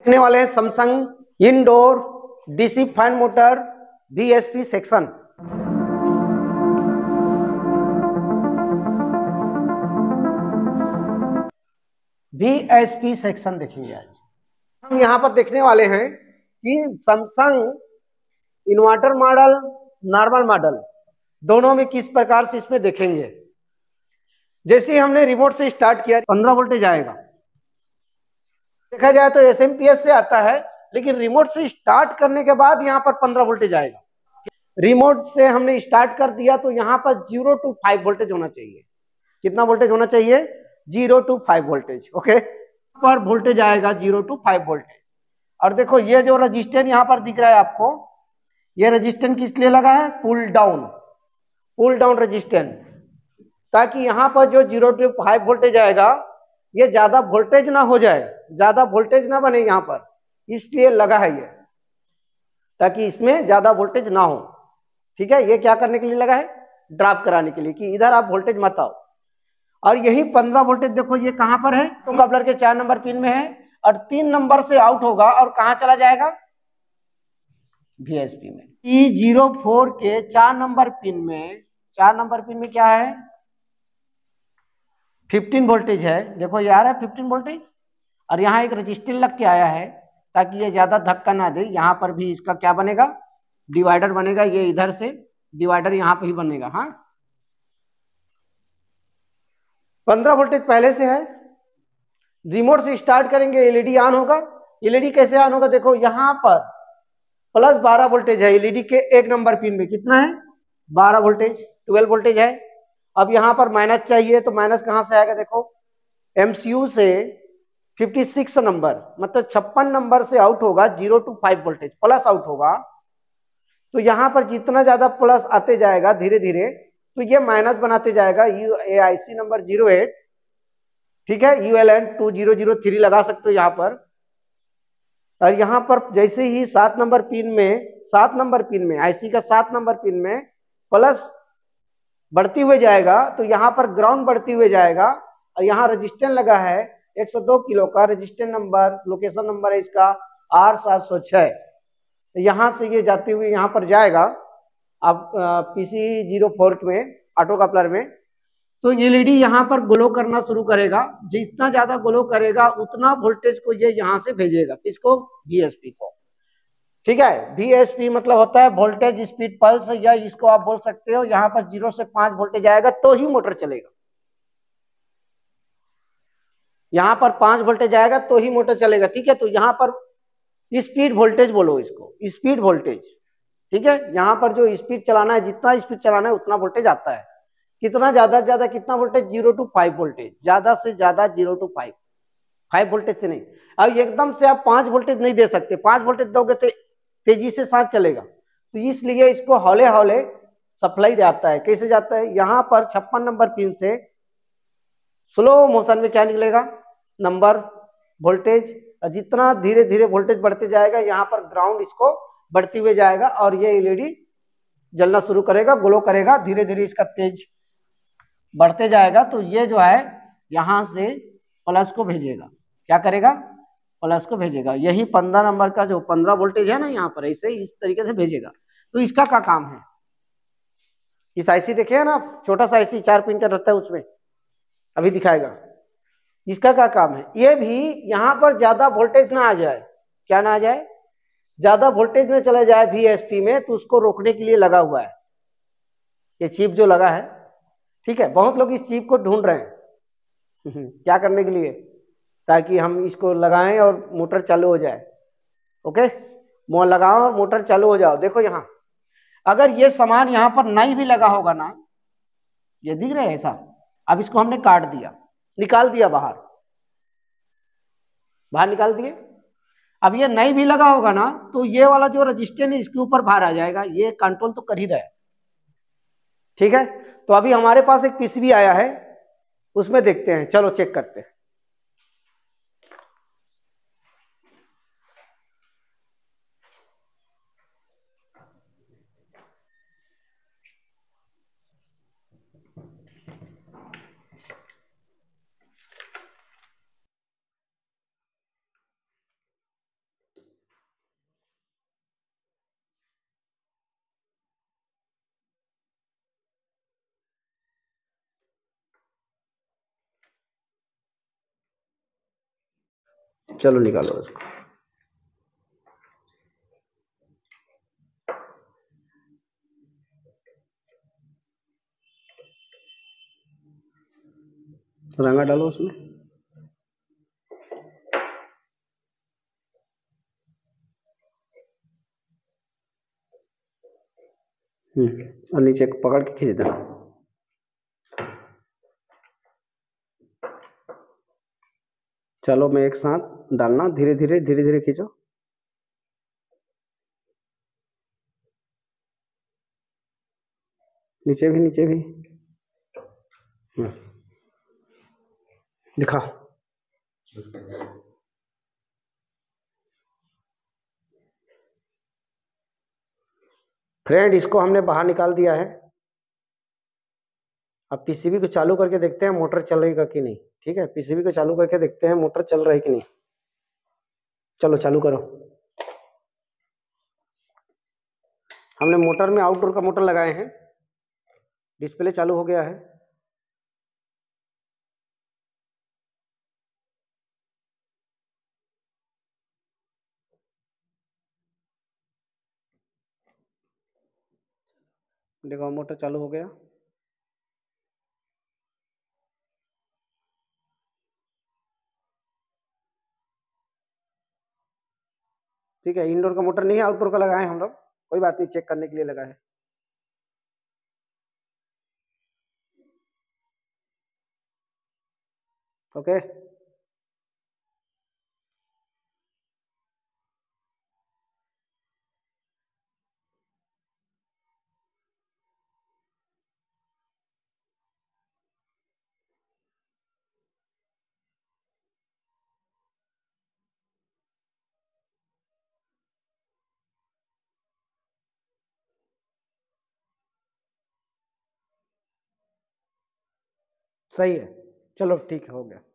देखने वाले हैं Samsung indoor DC fan motor VSP section. VSP section देखेंगे आज हम यहाँ पर देखने वाले हैं कि Samsung inverter model normal model दोनों में किस प्रकार से इसमें देखेंगे। जैसे हमने रिमोट से स्टार्ट किया 15 वोल्टेज आएगा, देखा जाए तो SMPS से आता है, लेकिन रिमोट से स्टार्ट करने के बाद यहाँ पर 15 वोल्टेज आएगा। रिमोट से हमने स्टार्ट कर दिया तो यहाँ पर 0 to 5 वोल्टेज होना चाहिए। कितना वोल्टेज होना चाहिए? 0 to 5 वोल्टेज। ओके, पर वोल्टेज आएगा 0 to 5 वोल्टेज। और देखो ये जो रजिस्टेंस यहाँ पर दिख रहा है आपको, ये रजिस्टेंस किस लिए लगा है? पुल डाउन रजिस्टेंस, ताकि यहाँ पर जो 0 to 5 वोल्टेज आएगा ये ज्यादा वोल्टेज ना हो जाए, ज्यादा वोल्टेज ना बने यहाँ पर, इसलिए लगा है ये, ताकि इसमें ज्यादा वोल्टेज ना हो। ठीक है, ये क्या करने के लिए लगा है? ड्रॉप कराने के लिए, कि इधर आप वोल्टेज मत आओ। और यही 15 वोल्टेज देखो ये कहां पर है? तो कपलर के 4 नंबर पिन में है, और 3 नंबर से आउट होगा और कहां चला जाएगा? VSP में। E04 के 4 नंबर पिन में, 4 नंबर पिन में क्या है? 15 वोल्टेज है। देखो ये आ रहा है 15 वोल्टेज, और यहाँ एक रजिस्टर लग के आया है ताकि ये ज्यादा धक्का ना दे। यहाँ पर भी इसका क्या बनेगा? डिवाइडर बनेगा। ये इधर से डिवाइडर यहाँ पे ही बनेगा। हाँ, 15 वोल्टेज पहले से है। रिमोट से स्टार्ट करेंगे, एलईडी ऑन होगा। एलईडी कैसे ऑन होगा? देखो यहाँ पर प्लस 12 वोल्टेज है एलईडी के 1 नंबर पिन में। कितना है? 12 वोल्टेज, 12 वोल्टेज है। अब यहाँ पर माइनस चाहिए, तो माइनस कहां से आएगा? देखो MCU से 56 नंबर, मतलब 56 नंबर से आउट होगा 0 to 5 वोल्टेज, प्लस आउट होगा। तो यहाँ पर जितना ज्यादा प्लस आते जाएगा धीरे धीरे, तो ये माइनस बनाते जाएगा। IC नंबर 08, ठीक है, ULN 2003 लगा सकते हो यहाँ पर। और यहाँ पर जैसे ही 7 नंबर पिन में IC का 7 नंबर पिन में प्लस बढ़ती हुए जाएगा, तो यहाँ पर ग्राउंड बढ़ती हुए जाएगा। और यहाँ रजिस्टेंस लगा है 102 किलो का। रजिस्टेंस नंबर, लोकेशन नंबर है इसका R706। यहां से ये जाते हुए यहाँ पर जाएगा अब PC04 में, ऑटो कपलर में। तो एलईडी यहाँ पर ग्लो करना शुरू करेगा। जितना ज्यादा ग्लो करेगा उतना वोल्टेज को ये यहाँ से भेजेगा। किसको? VSP को। ठीक है, VSP मतलब होता है वोल्टेज स्पीड पल्स, या इसको आप बोल सकते हो यहाँ पर 0 से 5 वोल्टेज आएगा तो ही मोटर चलेगा। यहाँ पर 5 वोल्टेज आएगा तो ही मोटर चलेगा। ठीक है, तो यहाँ पर स्पीड वोल्टेज बोलो इसको, स्पीड वोल्टेज। ठीक है, यहाँ पर जो स्पीड चलाना है, जितना स्पीड चलाना है उतना वोल्टेज आता है। कितना? ज्यादा से ज्यादा कितना वोल्टेज? 0 to 5 वोल्टेज, ज्यादा से ज्यादा 0 to 5 वोल्टेज से नहीं। अब एकदम से आप 5 वोल्टेज नहीं दे सकते। 5 वोल्टेज दोगे तो तेजी से सांस चलेगा, तो इसलिए इसको हौले हौले सप्लाई जाता है। कैसे जाता है? यहाँ पर 56 नंबर पिन से स्लो मोशन में क्या निकलेगा? Number, voltage. जितना धीरे धीरे वोल्टेज बढ़ते जाएगा, यहाँ पर ग्राउंड इसको बढ़ती हुए जाएगा, और ये एलईडी जलना शुरू करेगा, ग्लो करेगा। धीरे धीरे इसका तेज बढ़ते जाएगा, तो ये जो है यहां से प्लस को भेजेगा। क्या करेगा? प्लस को भेजेगा। यही 15 नंबर का जो 15 वोल्टेज है ना, यहाँ पर ऐसे इस तरीके से भेजेगा। तो इसका क्या काम है? इस IC देखे ना, छोटा सा IC 4 पिन का रहता है, उसमें अभी दिखाएगा। इसका क्या काम है? ये भी यहाँ पर ज्यादा वोल्टेज ना आ जाए। क्या ना आ जाए? ज्यादा वोल्टेज में चला जाए VSP में, तो उसको रोकने के लिए लगा हुआ है ये चिप जो लगा है। ठीक है, बहुत लोग इस चिप को ढूंढ रहे हैं क्या करने के लिए? ताकि हम इसको लगाएं और मोटर चालू हो जाए। ओके, लगाओ और मोटर चालू हो जाओ। देखो यहाँ, अगर ये सामान यहाँ पर नहीं भी लगा होगा ना, ये दिख रहा है ऐसा, अब इसको हमने काट दिया, निकाल दिया बाहर निकाल दिए। अब ये नहीं भी लगा होगा ना, तो ये वाला जो रजिस्टर है इसके ऊपर भार आ जाएगा। ये कंट्रोल तो कर ही रहा है। ठीक है, तो अभी हमारे पास एक PCB आया है, उसमें देखते हैं। चलो चेक करते हैं। चलो निकालो इसको। रंगा डालो उसमें। और नीचे पकड़ के खींच देना। चलो मैं एक साथ डालना, धीरे धीरे धीरे धीरे खींचो। नीचे भी, नीचे भी। दिखाओ। फ्रेंड इसको हमने बाहर निकाल दिया है। अब पीसीबी को चालू करके देखते हैं मोटर चल रही कि नहीं। ठीक है, पीसीबी को चालू करके देखते हैं मोटर चल रही कि नहीं। चलो चालू करो। हमने मोटर में आउटडोर का मोटर लगाए हैं। डिस्प्ले चालू हो गया है। देखो मोटर चालू हो गया। ठीक है, इंडोर का मोटर नहीं है, आउटडोर का लगाए हम लोग। कोई बात नहीं, चेक करने के लिए लगा है। ओके। सही है, चलो ठीक है, हो गया।